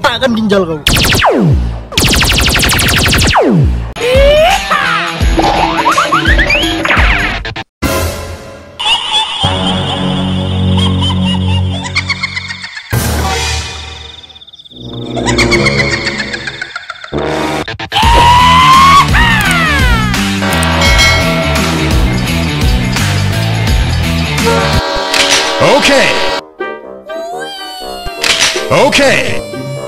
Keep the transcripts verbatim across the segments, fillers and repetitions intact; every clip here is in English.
Letakkan ginjal kau. Okay. Okay.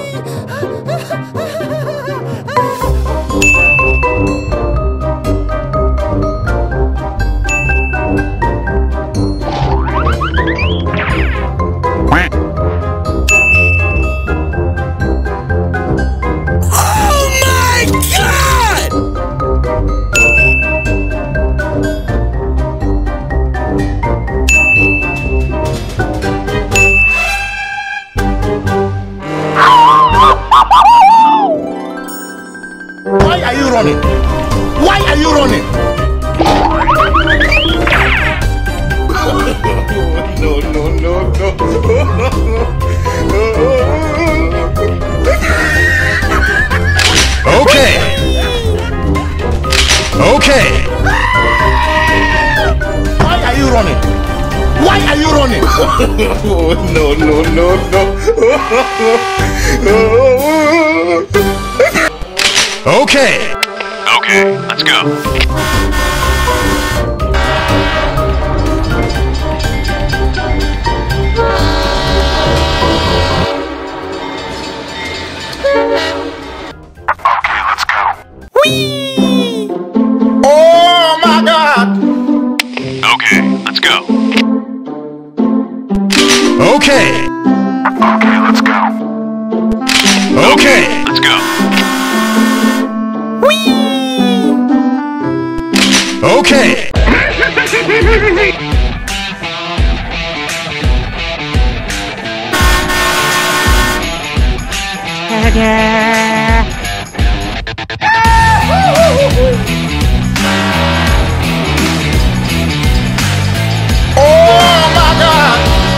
Why are you running? Why are you running? No, no, no, no. Okay. Okay. Why are you running? Why are you running? No, no, no, no. Okay. Okay, let's go. Okay, let's go. Whee! Oh my God! Okay, let's go. Okay. Okay, let's go. Okay. Let's go. Okay. Oh my God!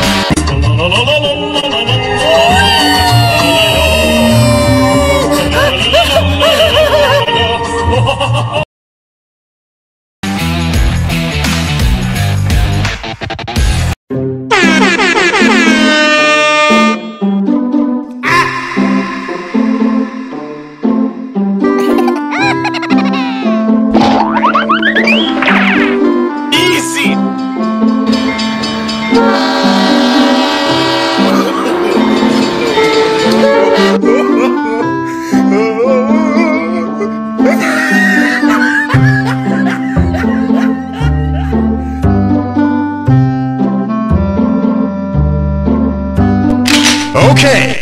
Easy! Okay.